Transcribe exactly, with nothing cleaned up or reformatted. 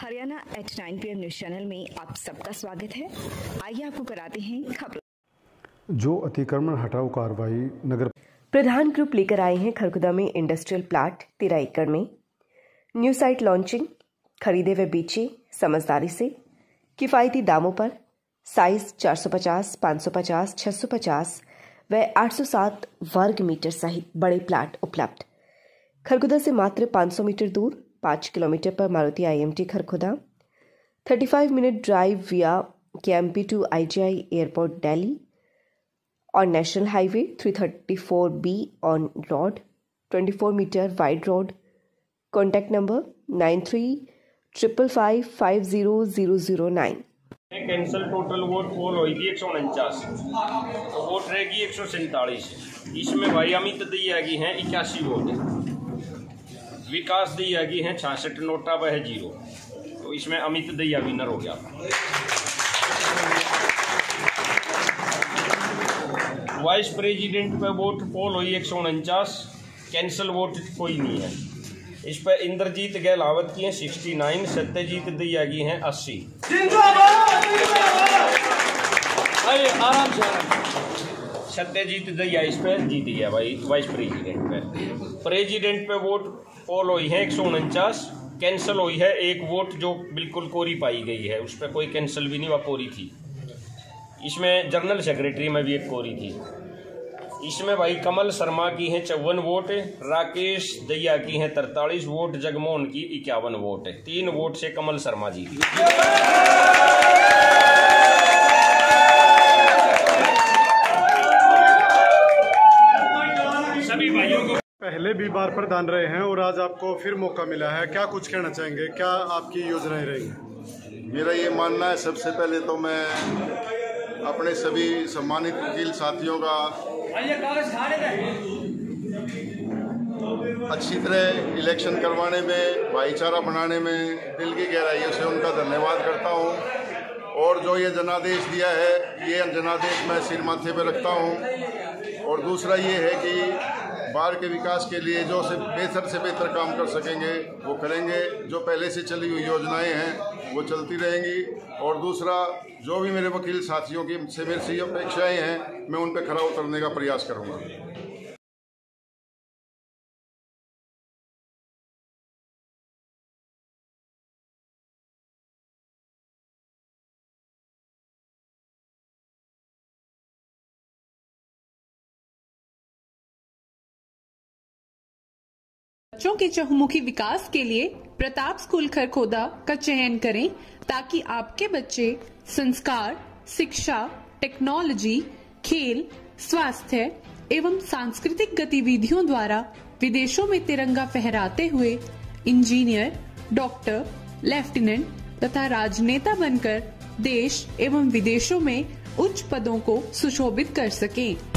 Haryana eight nine P M news channel में आप सबका स्वागत है। आइए आपको कराते हैं खबर। जो अतिक्रमण हटाओ कार्रवाई नगर प्रधान ग्रुप लेकर आए हैं खरखुदा में इंडस्ट्रियल प्लाट तेरह एकड़ में न्यू साइट लॉन्चिंग। खरीदे व बेचे समझदारी से किफायती दामों पर। साइज चार सौ पचास, पाँच सौ पचास, छह सौ पचास व आठ सौ सात वर्ग मीटर सहित बड़े प्लाट उपलब्ध। खरखुदा से मात्र पाँच सौ मीटर दूर पाँच किलोमीटर पर Maruti I M T Kharkhoda. पैंतीस minute drive via K M P to I G I airport Delhi और नेशनल हाईवे तीन सौ चौंतीस बी ऑन रोड चौबीस metre wide road. Contact number nine three triple five five zero zero zero nine. Cancel total vote poll होगी एक सौ उनचास, तो वोट रहेगी एक सौ सैंतालीस। इसमें भाई अमित दी हैं इक्यासी वोट, विकास दी हैं छियासठ, नोटा वह जीरो, तो इसमें अमित दैया विनर हो गया। वाइस प्रेसिडेंट पे वोट पोल हुई एक सौ उनचास, कैंसल वोट कोई नहीं है। इस पर इंद्रजीत गहलावत की हैं सिक्सटी नाइन, सत्यजीत दैया की हैं अस्सी। आराम से सत्यजीत दैया इस पे जीत गया भाई वाइस प्रेसिडेंट पे। प्रेसिडेंट पे वोट पोल हुई है एक सौ उनचास, कैंसल हुई है एक वोट जो बिल्कुल कोरी पाई गई है, उस पर कोई कैंसल भी नहीं, वह कोरी थी। इसमें जनरल सेक्रेटरी में भी एक कोरी थी। इसमें भाई कमल शर्मा की हैं चौवन वोट, राकेश दैया की हैं तरतालीस वोट, जगमोहन की इक्यावन वोट। तीन वोट से कमल शर्मा जी। सभी भाइयों को पहले भी बार प्रदान रहे हैं और आज आपको फिर मौका मिला है, क्या कुछ कहना चाहेंगे? क्या आपकी योजनाएं रहेंगी? मेरा ये मानना है, सबसे पहले तो मैं अपने सभी सम्मानित वकील साथियों का अच्छी तरह इलेक्शन करवाने में, भाईचारा बनाने में दिल की गहराइयों से उनका धन्यवाद करता हूं। और जो ये जनादेश दिया है, ये जनादेश मैं सिर माथे पर रखता हूं। और दूसरा ये है कि बाढ़ के विकास के लिए जो से बेहतर से बेहतर काम कर सकेंगे वो करेंगे। जो पहले से चली हुई योजनाएं हैं वो चलती रहेंगी। और दूसरा, जो भी मेरे वकील साथियों की से मेरी सी अपेक्षाएं हैं, मैं उन पर खरा उतरने का प्रयास करूंगा। बच्चों के चहुमुखी विकास के लिए प्रताप स्कूल खरखोदा का चयन करें, ताकि आपके बच्चे संस्कार, शिक्षा, टेक्नोलॉजी, खेल, स्वास्थ्य एवं सांस्कृतिक गतिविधियों द्वारा विदेशों में तिरंगा फहराते हुए इंजीनियर, डॉक्टर, लेफ्टिनेंट तथा राजनेता बनकर देश एवं विदेशों में उच्च पदों को सुशोभित कर सकें।